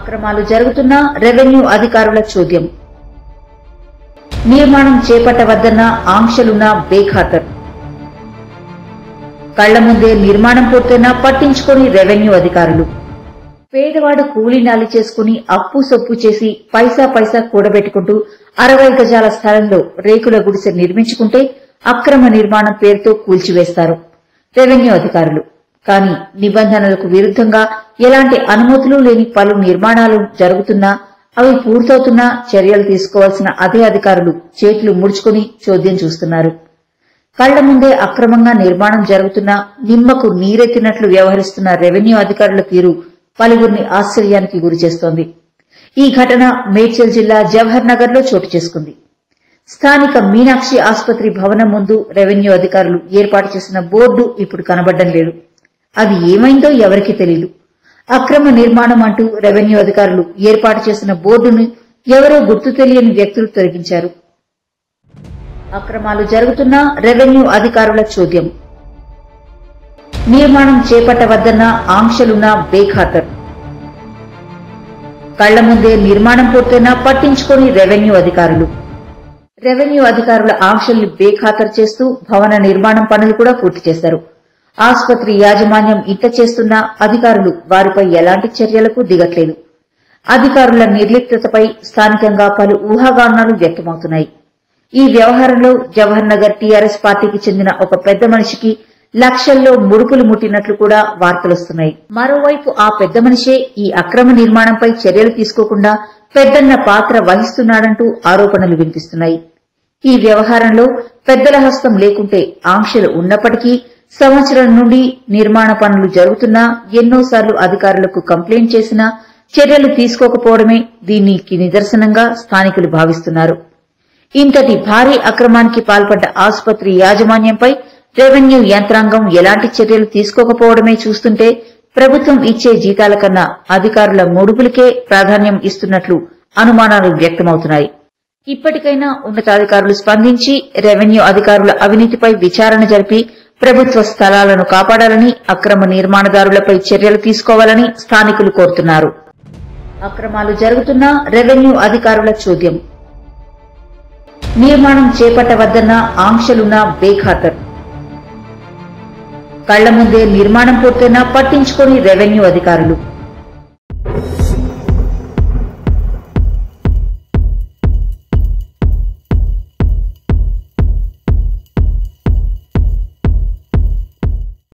అక్రమాలు జరుగుతున్న రెవెన్యూ అధికారుల చోద్యం. నిర్మాణం చేపట్టవద్దన్న ఆంక్షలున్న బేఖాతర్. కళ్ల ముందే నిర్మాణం పూర్తయినా పట్టించుకొని రెవెన్యూ అధికారులు. పేదవాడు కూలీనాలి చేసుకుని అప్పు సొప్పు చేసి పైసా కూడబెట్టుకుంటూ 60 గజాల స్థలంలో రేకుల గుడిసె నిర్మించుకుంటే అక్రమ నిర్మాణం పేరుతో కూల్చివేస్తారు రెవెన్యూ అధికారులు. కానీ నిబంధనలకు విరుద్ధంగా ఎలాంటి అనుమతులు లేని పలు నిర్మాణాలు జరుగుతున్నా అవి పూర్తవుతున్నా చర్యలు తీసుకోవాల్సిన అదే అధికారులు చేతులు ముడుచుకుని చోద్యం చూస్తున్నారు. కళ్ల ముందే అక్రమంగా నిర్మాణం జరుగుతున్నా నిమ్మకు నీరెత్తినట్లు వ్యవహరిస్తున్న రెవెన్యూ అధికారుల తీరు పలువురిని ఆశ్చర్యానికి గురిచేస్తోంది. ఈ ఘటన మేడ్చల్ జిల్లా జవహర్ నగర్ లో చోటు చేసుకుంది. స్థానిక మీనాక్షి ఆసుపత్రి భవనం ముందు రెవెన్యూ అధికారులు ఏర్పాటు చేసిన బోర్డు ఇప్పుడు కనబడ్డం లేదు. అది ఏమైందో ఎవరికీ తెలియదు. అక్రమ నిర్మాణం అంటూ రెవెన్యూ అధికారులు ఏర్పాటు చేసిన బోర్డును ఎవరో గుర్తు తెలియని వ్యక్తులు తొలగించారు. అక్రమాలు జరుగుతున్న రెవెన్యూ అధికారుల చోద్యం. నిర్మాణం చేపట్టవద్దన్న ఆంక్షలున్న బేఖాతర్. కళ్ల ముందే నిర్మాణం పూర్తయినా పట్టించుకొని రెవెన్యూ అధికారులు. రెవెన్యూ అధికారుల ఆంక్షల్ని బేఖాతరు చేస్తూ భవన నిర్మాణం పనులు కూడా పూర్తి చేశారు. ఆసుపత్రి యాజమాన్యం ఇంత చేస్తున్నా అధికారులు వారిపై ఎలాంటి చర్యలకు దిగట్లేదు. అధికారుల నిర్లిప్తతపై స్థానికంగా పలు ఊహాగానాలు వ్యక్తమవుతున్నాయి. ఈ వ్యవహారంలో జవహర్ నగర్ టీఆర్ఎస్ పార్టీకి చెందిన ఒక పెద్ద మనిషికి లక్షల్లో ముడుపులు ముట్టినట్లు కూడా వార్తలొస్తున్నాయి. మరోవైపు ఆ పెద్ద మనిషే ఈ అక్రమ నిర్మాణంపై చర్యలు తీసుకోకుండా పెద్దన్న పాత్ర వహిస్తున్నాడంటూ ఆరోపణలు వినిపిస్తున్నాయి. ఈ వ్యవహారంలో పెద్దల హస్తం లేకుంటే ఆంక్షలు ఉన్నప్పటికీ సంవత్సరం నుండి నిర్మాణ పనులు జరుగుతున్నా ఎన్నోసార్లు అధికారులకు కంప్లైంట్ చేసినా చర్యలు తీసుకోకపోవడమే దీనికి నిదర్శనంగా స్థానికులు భావిస్తున్నారు. ఇంతటి భారీ అక్రమానికి పాల్పడ్డ ఆసుపత్రి యాజమాన్యంపై రెవెన్యూ యంత్రాంగం ఎలాంటి చర్యలు తీసుకోకపోవడమే చూస్తుంటే ప్రభుత్వం ఇచ్చే జీతాల కన్నా అధికారుల ముడుపులకే ప్రాధాన్యం ఇస్తున్నట్లు అనుమానాలు వ్యక్తమవుతున్నాయి. ఇప్పటికైనా ఉన్నతాధికారులు స్పందించి రెవెన్యూ అధికారుల అవినీతిపై విచారణ జరిపి ప్రభుత్వ స్థలాలను కాపాడాలని, అక్రమ నిర్మాణదారులపై చర్యలు తీసుకోవాలని స్థానికులు కోరుతున్నారు. అక్రమాలు జరుగుతున్న రెవెన్యూ అధికారుల చోద్యం. నిర్మాణం చేపట్టవద్దన్న ఆంక్షలున్న బేఖాతర్. కళ్ల ముందే నిర్మాణం పూర్తయినా పట్టించుకొని రెవెన్యూ అధికారులు.